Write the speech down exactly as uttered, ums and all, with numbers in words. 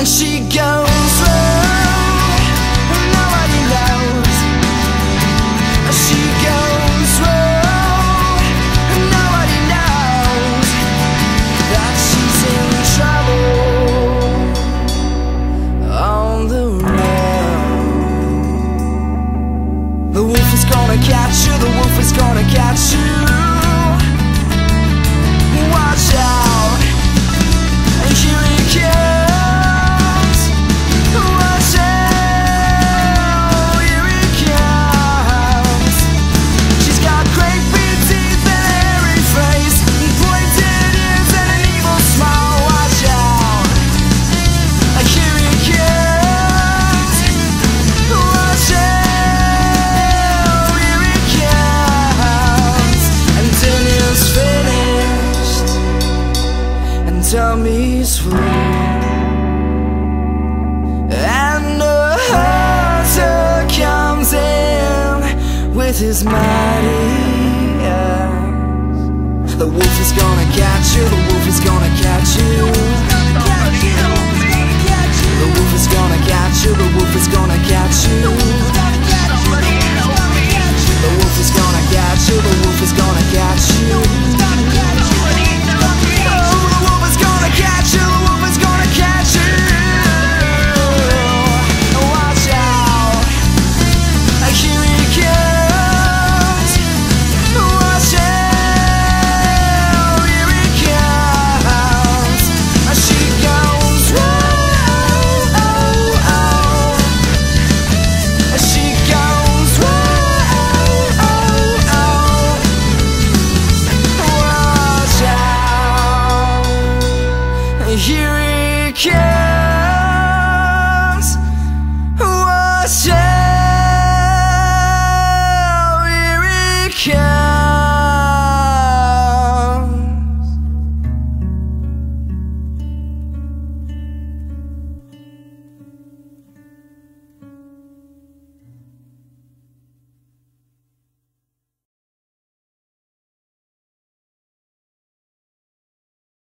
and she goes slow, nobody knows. She goes slow, nobody knows that she's in trouble on the road. The wolf is gonna catch you, the wolf is gonna catch you. Watch out, here he comes. Watch out, here he comes. She's got great big teeth and a hairy face, pointed ears and an evil smile. Watch out, here he comes. Watch out, here he comes. And dinner's finished and tummy's full, and the hunter comes in with his mighty eyes. The wolf is gonna catch you, the wolf is gonna catch you. The wolf is gonna catch you, the wolf is gonna catch you. The wolf is gonna catch you, the wolf is gonna catch you. Here he comes.